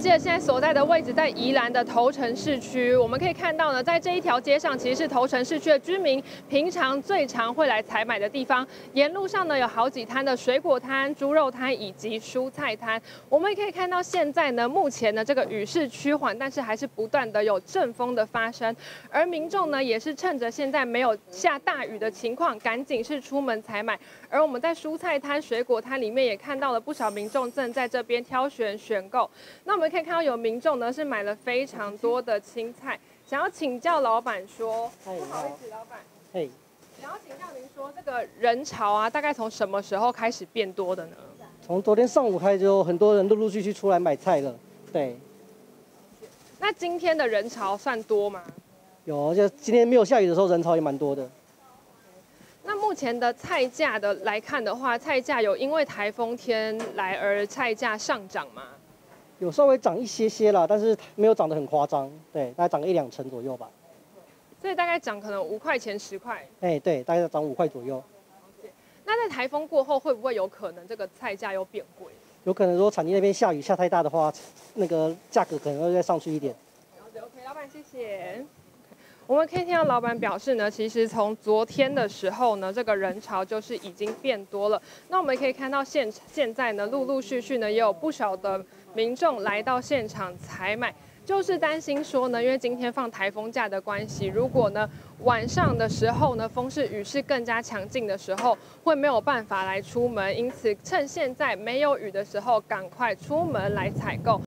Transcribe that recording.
记得现在所在的位置在宜兰的头城市区，我们可以看到呢，在这一条街上其实是头城市区的居民平常最常会来采买的地方。沿路上呢有好几摊的水果摊、猪肉摊以及蔬菜摊。我们也可以看到现在呢，目前呢这个雨势趋缓，但是还是不断的有阵风的发生，而民众呢也是趁着现在没有下大雨的情况，赶紧是出门采买。而我们在蔬菜摊、水果摊里面也看到了不少民众正在这边挑选选购。那我们可以看到有民众呢是买了非常多的青菜，想要请教老板说，不好意思，老板，想要请教您说，这个人潮啊，大概从什么时候开始变多的呢？ 从昨天上午开始，就很多人陆陆续续出来买菜了。对。 那今天的人潮算多吗？ 有，就今天没有下雨的时候，人潮也蛮多的。 那目前的菜价的来看的话，菜价有因为台风天来而菜价上涨吗？ 有稍微涨一些啦，但是没有涨得很夸张，对，大概涨个1-2成左右吧。 所以大概涨可能5块钱、10块。 对，大概涨5块左右。 那在台风过后，会不会有可能这个菜价又变贵？ 有可能说产地那边下雨下太大的话，那个价格可能会再上去一点。 了解 ，OK， 老板谢谢。我们可以听到老板表示呢，其实从昨天的时候呢，这个人潮就是已经变多了。那我们可以看到现在呢，陆陆续续呢也有不少的民众来到现场采买，就是担心说呢，因为今天放台风假的关系，如果呢晚上的时候呢风势雨势更加强劲的时候，会没有办法来出门，因此趁现在没有雨的时候，赶快出门来采购。